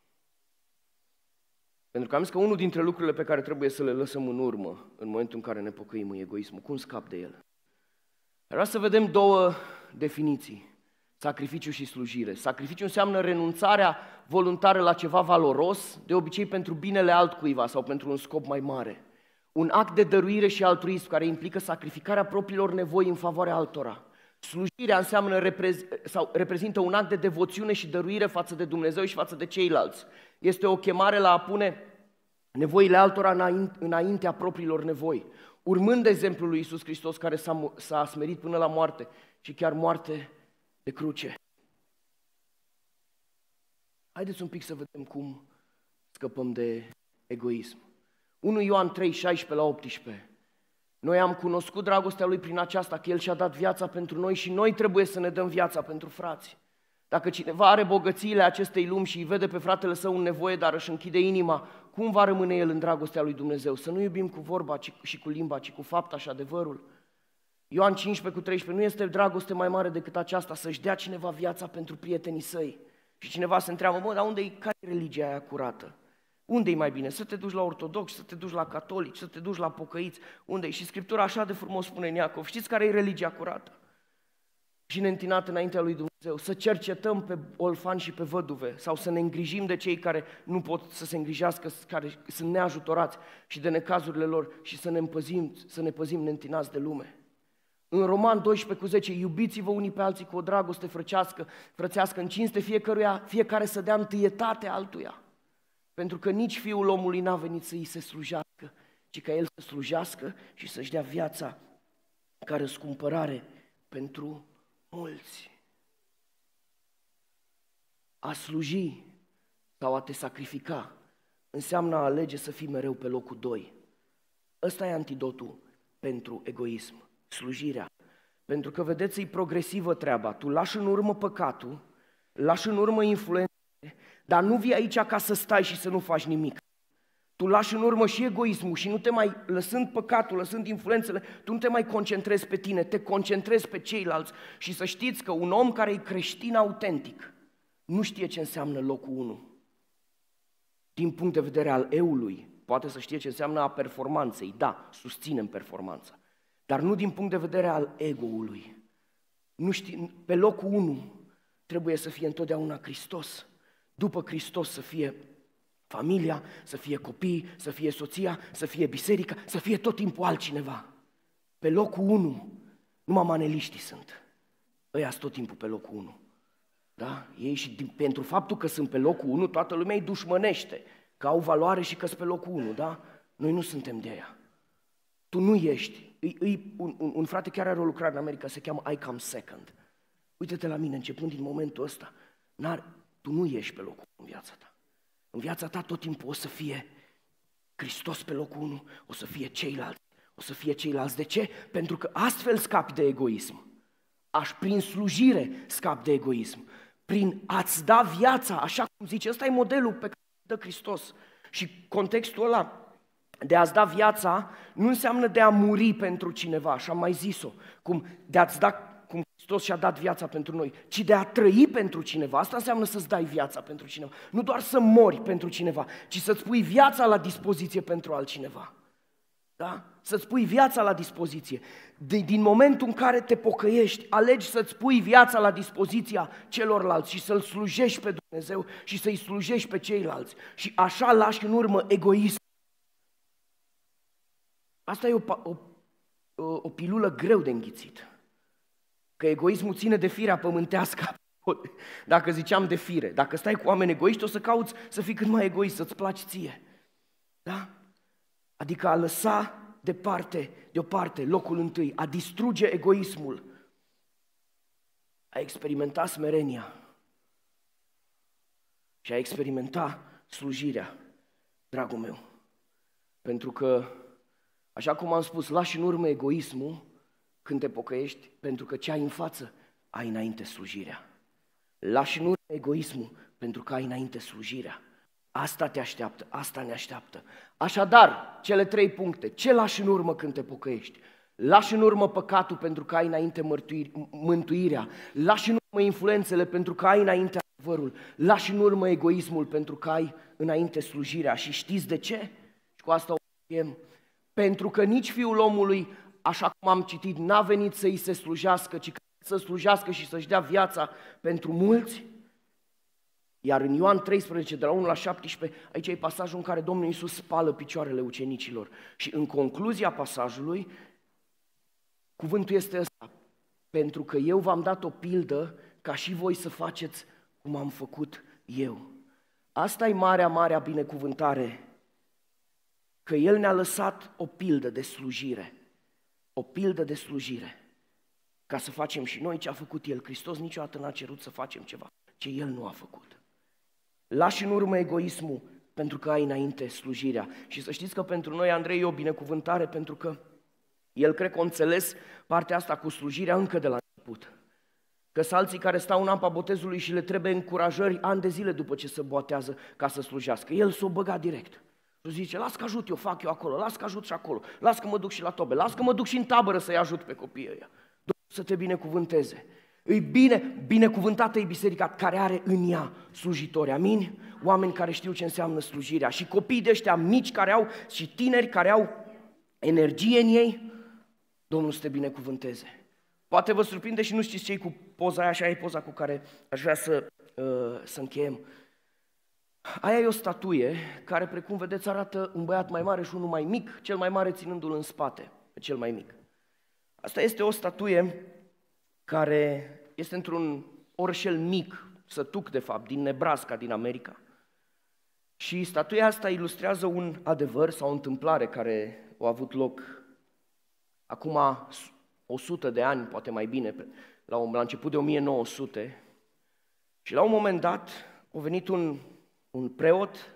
Pentru că am zis că unul dintre lucrurile pe care trebuie să le lăsăm în urmă în momentul în care ne pocăim e egoismul. Cum scap de el? Vreau să vedem două definiții. Sacrificiu și slujire. Sacrificiu înseamnă renunțarea voluntară la ceva valoros, de obicei pentru binele altcuiva sau pentru un scop mai mare. Un act de dăruire și altruism care implică sacrificarea propriilor nevoi în favoarea altora. Slujirea înseamnă reprezintă un act de devoțiune și dăruire față de Dumnezeu și față de ceilalți. Este o chemare la a pune nevoile altora înaintea propriilor nevoi. Urmând exemplul lui Iisus Hristos care s-a smerit până la moarte și chiar moarte de cruce. Haideți un pic să vedem cum scăpăm de egoism. 1 Ioan 3, 16-18. Noi am cunoscut dragostea Lui prin aceasta, că El și-a dat viața pentru noi și noi trebuie să ne dăm viața pentru frați. Dacă cineva are bogățiile acestei lumi și îi vede pe fratele său în nevoie, dar își închide inima, cum va rămâne el în dragostea lui Dumnezeu? Să nu iubim cu vorba și cu limba, ci cu fapta și adevărul. Ioan 15:13, nu este dragoste mai mare decât aceasta, să-și dea cineva viața pentru prietenii săi. Și cineva se întreabă, dar care e religia aia curată? Unde e mai bine? Să te duci la ortodoxi, să te duci la catolici, să te duci la pocăiți? Unde? Și Scriptura așa de frumos spune în Iacov, știți care e religia curată? Și neîntinat înaintea lui Dumnezeu, să cercetăm pe orfani și pe văduve sau să ne îngrijim de cei care nu pot să se îngrijească, care sunt neajutorați și de necazurile lor și să ne păzim neîntinați de lume. În Roman 12:10, iubiți-vă unii pe alții cu o dragoste frățească, în cinste fiecare să dea întâietate altuia. Pentru că nici Fiul omului n-a venit să îi se slujească, ci ca El să slujească și să-și dea viața ca răscumpărare pentru mulți. A sluji sau a te sacrifica înseamnă a alege să fii mereu pe locul 2. Ăsta e antidotul pentru egoism, slujirea. Pentru că, vedeți, e progresivă treaba. Tu lași în urmă păcatul, lași în urmă influențele, dar nu vii aici ca să stai și să nu faci nimic. Tu lași în urmă și egoismul și nu te mai, lăsând păcatul, lăsând influențele, tu nu te mai concentrezi pe tine, te concentrezi pe ceilalți. Și să știți că un om care e creștin autentic nu știe ce înseamnă locul 1. Din punct de vedere al eului, poate să știe ce înseamnă a performanței, da, susținem performanța, dar nu din punct de vedere al ego-ului. Nu știe, pe locul 1 trebuie să fie întotdeauna Hristos, după Hristos să fie familia, să fie copiii, să fie soția, să fie biserica, să fie tot timpul altcineva. Pe locul 1, numai maneliștii sunt. Ăia sunt tot timpul pe locul 1. Da? Ei și pentru faptul că sunt pe locul 1, toată lumea îi dușmănește, că au valoare și că sunt pe locul 1, da? Noi nu suntem de aia. Tu nu ești. Un frate chiar are o lucrare în America, se cheamă I Come Second. Uite-te la mine, începând din momentul ăsta, tu nu ești pe locul 1 în viața ta. În viața ta tot timpul o să fie Hristos pe locul 1, o să fie ceilalți, o să fie ceilalți. De ce? Pentru că astfel scapi de egoism. Prin slujire scapi de egoism. Prin a-ți da viața, așa cum zice, ăsta e modelul pe care îl dă Hristos. Și contextul ăla de a-ți da viața nu înseamnă de a muri pentru cineva, așa am mai zis-o, cum Hristos și-a dat viața pentru noi, ci de a trăi pentru cineva. Asta înseamnă să-ți dai viața pentru cineva. Nu doar să mori pentru cineva, ci să-ți pui viața la dispoziție pentru altcineva. Da? Să-ți pui viața la dispoziție. Din momentul în care te pocăiești, alegi să-ți pui viața la dispoziția celorlalți și să-L slujești pe Dumnezeu și să-i slujești pe ceilalți. Și așa lași în urmă egoism. Asta e o pilulă greu de înghițit. Că egoismul ține de firea pământească. Dacă ziceam de fire, dacă stai cu oameni egoiști, o să cauți să fii cât mai egoist, să-ți placi ție. Da? Adică a lăsa deoparte locul întâi, a distruge egoismul, a experimenta smerenia și a experimenta slujirea, dragul meu. Pentru că, așa cum am spus, lași în urmă egoismul când te pocăiești, pentru că ce ai în față, ai înainte slujirea. Lași în urmă egoismul, pentru că ai înainte slujirea. Asta te așteaptă, asta ne așteaptă. Așadar, cele 3 puncte, ce lași în urmă când te pocăiești? Lași în urmă păcatul pentru că ai înainte mântuirea. Lași în urmă influențele pentru că ai înainte adevărul. Lași în urmă egoismul pentru că ai înainte slujirea. Și știți de ce? Și cu asta o știm. Pentru că nici Fiul omului, așa cum am citit, n-a venit să îi se slujească, ci să slujească și să-și dea viața pentru mulți. Iar în Ioan 13, de la 1 la 17, aici e pasajul în care Domnul Iisus spală picioarele ucenicilor. Și în concluzia pasajului, cuvântul este ăsta: pentru că eu v-am dat o pildă ca și voi să faceți cum am făcut eu. Asta e marea binecuvântare, că El ne-a lăsat o pildă de slujire, o pildă de slujire, ca să facem și noi ce a făcut El. Hristos niciodată n-a cerut să facem ceva ce El nu a făcut. Lași în urmă egoismul pentru că ai înainte slujirea. Și să știți că pentru noi, Andrei, e o binecuvântare, pentru că el cred că a înțeles partea asta cu slujirea încă de la început. Că sunt alții care stau în apa botezului și le trebuie încurajări ani de zile după ce se botează ca să slujească. El s-o băga direct. Și zice: las că ajut eu, fac eu acolo, las că ajut și acolo, las că mă duc și la tobe, las că mă duc și în tabără să-i ajut pe copiii ăia. Domnul să te binecuvânteze. Îi binecuvântată e biserica care are în ea slujitori, amin? Oameni care știu ce înseamnă slujirea. Și copii de ăștia mici care au, și tineri care au energie în ei, Domnul să te binecuvânteze. Poate vă surprinde și nu știți ce-i cu poza aia, așa e poza cu care aș vrea să încheiem. Aia e o statuie care, precum vedeți, arată un băiat mai mare și unul mai mic, cel mai mare ținându-l în spate, pe cel mai mic. Asta este o statuie care este într-un orășel mic, sătuc de fapt, din Nebraska, din America. Și statuia asta ilustrează un adevăr sau o întâmplare care a avut loc acum 100 de ani, poate mai bine, la început de 1900. Și la un moment dat a venit un preot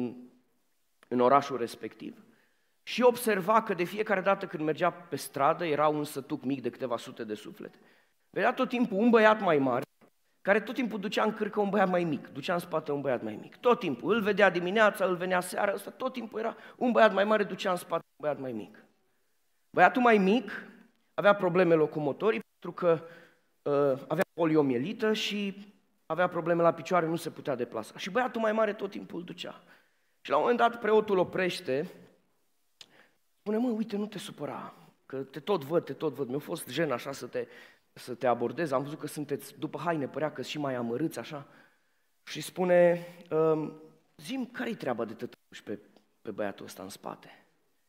în orașul respectiv și observa că de fiecare dată când mergea pe stradă, era un sătuc mic de câteva sute de suflete, vedea tot timpul un băiat mai mare, care tot timpul ducea în cârcă un băiat mai mic, ducea în spate un băiat mai mic. Tot timpul, îl vedea dimineața, îl venea seara, ăsta tot timpul era un băiat mai mare, ducea în spate un băiat mai mic. Băiatul mai mic avea probleme locomotorii pentru că avea poliomielită și avea probleme la picioare, nu se putea deplasa. Și băiatul mai mare tot timpul îl ducea. Și la un moment dat preotul oprește, spune: mă, uite, nu te supăra, că te tot văd, mi-a fost jenă așa să te abordez, am văzut că sunteți, după haine părea că și mai amărâți așa. Și spune: zi-mi, care-i treaba de te duci pe băiatul ăsta în spate?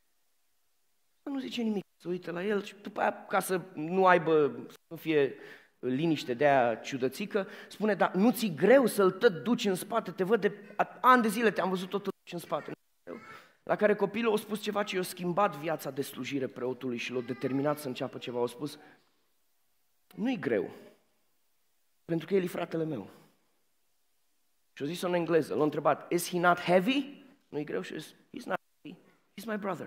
Nu zice nimic, se uită la el și după aia, ca să nu fie liniște de aia ciudățică, spune: dar nu ți-i greu să-l tot duci în spate? Te văd de ani de zile, te-am văzut tot duci în spate. La care copilul a spus ceva ce i-a schimbat viața de slujire preotului și l-a determinat să înceapă ceva. A spus: nu-i greu, pentru că el e fratele meu. Și a zis-o în engleză, l-a întrebat: is he not heavy? Nu-i greu? Și a zis: he's not heavy, he's my brother.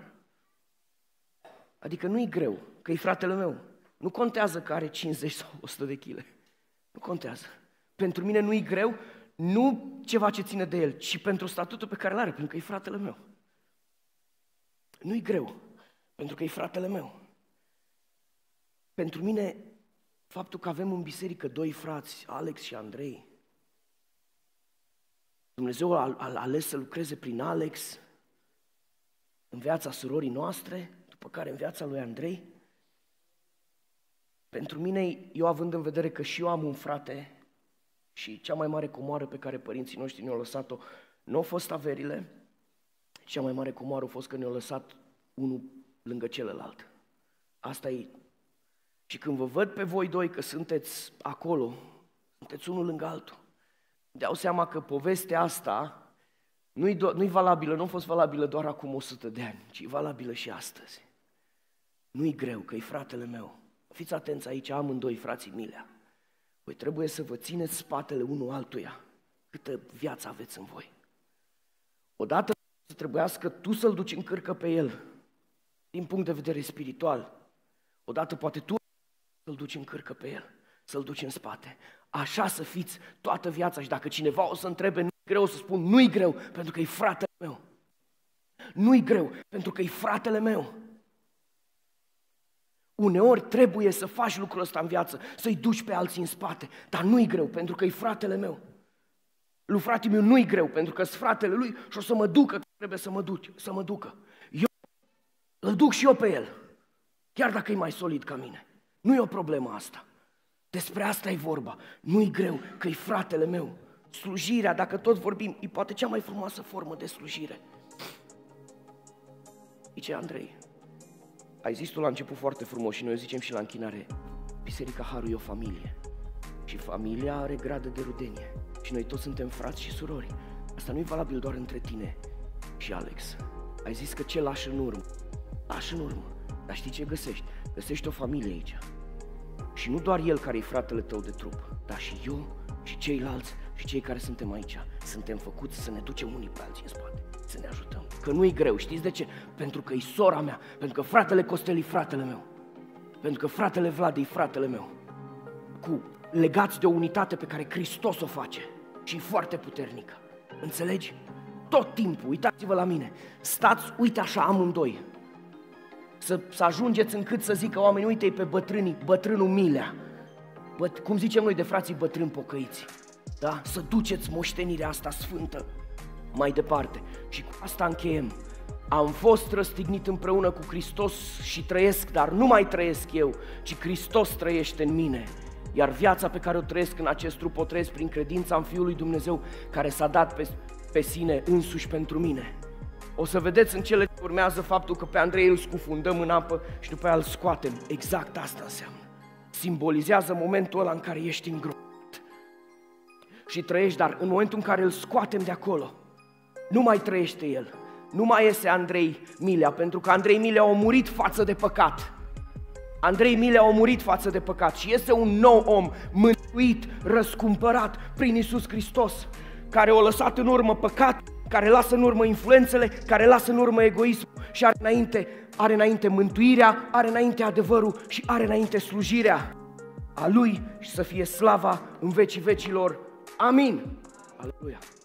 Adică nu-i greu, că e fratele meu. Nu contează că are 50 sau 100 de kg. Nu contează. Pentru mine nu-i greu, nu ceva ce ține de el, ci pentru statutul pe care îl are, pentru că e fratele meu. Nu-i greu, pentru că e fratele meu. Pentru mine, faptul că avem în biserică 2 frați, Alex și Andrei, Dumnezeu a ales să lucreze prin Alex în viața surorii noastre, după care în viața lui Andrei. Pentru mine, eu având în vedere că și eu am un frate și cea mai mare comoară pe care părinții noștri ne-au lăsat-o nu au fost averile, cea mai mare comoară a fost că ne-au lăsat unul lângă celălalt. Asta e. Și când vă văd pe voi doi că sunteți acolo, sunteți unul lângă altul, îmi dau seama că povestea asta nu-i valabilă, nu a fost valabilă doar acum 100 de ani, ci e valabilă și astăzi. Nu-i greu, că e fratele meu. Fiți atenți aici, amândoi frații Milea. Voi trebuie să vă țineți spatele unul altuia, câtă viață aveți în voi. Odată să trebuiască tu să-l duci în cârcă pe el, din punct de vedere spiritual. Odată poate tu să-l duci în cârcă pe el, să-l duci în spate. Așa să fiți toată viața și dacă cineva o să întrebe, nu-i greu să spun, nu-i greu, pentru că e fratele meu. Nu-i greu, pentru că e fratele meu. Uneori trebuie să faci lucrul ăsta în viață, să-i duci pe alții în spate, dar nu-i greu, pentru că e fratele meu. Lui fratele meu nu-i greu, pentru că sunt fratele lui și o să mă ducă, trebuie să mă ducă. Eu îl duc și eu pe el, chiar dacă e mai solid ca mine. Nu e o problemă asta. Despre asta e vorba. Nu-i greu, că e fratele meu. Slujirea, dacă tot vorbim, e poate cea mai frumoasă formă de slujire. Zice Andrei, ai zis tu la început foarte frumos și noi o zicem și la închinare, Biserica Harul e o familie și familia are grade de rudenie și noi toți suntem frați și surori. Asta nu e valabil doar între tine și Alex. Ai zis că ce lași în urmă? Lași în urmă, dar știi ce găsești? Găsești o familie aici. Și nu doar el care e fratele tău de trup, dar și eu și ceilalți și cei care suntem aici. Suntem făcuți să ne ducem unii pe alții în spate, să ne ajutăm. Că nu-i greu, știți de ce? Pentru că e sora mea, pentru că fratele Costel e fratele meu, pentru că fratele Vlad e fratele meu. Legați de o unitate pe care Hristos o face și e foarte puternică. Înțelegi? Tot timpul, uitați-vă la mine, stați, uite așa amândoi, să ajungeți încât să zică oamenii, uite-i pe bătrânul Milea, cum zicem noi de frații bătrâni pocăiți, da? Să duceți moștenirea asta sfântă mai departe. Și cu asta încheiem. Am fost răstignit împreună cu Hristos și trăiesc, dar nu mai trăiesc eu, ci Hristos trăiește în mine. Iar viața pe care o trăiesc în acest trup, o trăiesc prin credința în Fiul lui Dumnezeu, care s-a dat pe sine însuși pentru mine. O să vedeți în cele ce urmează faptul că pe Andrei îl scufundăm în apă și după aia îl scoatem. Exact asta înseamnă. Simbolizează momentul ăla în care ești îngropat și trăiești, dar în momentul în care îl scoatem de acolo, nu mai trăiește el, nu mai iese Andrei Milea, pentru că Andrei Milea a murit față de păcat. Andrei Milea a murit față de păcat și este un nou om, mântuit, răscumpărat prin Iisus Hristos, care a lăsat în urmă păcat, care lasă în urmă influențele, care lasă în urmă egoismul și are înainte mântuirea, are înainte adevărul și are înainte slujirea a Lui și să fie slava în vecii vecilor. Amin! Aleluia!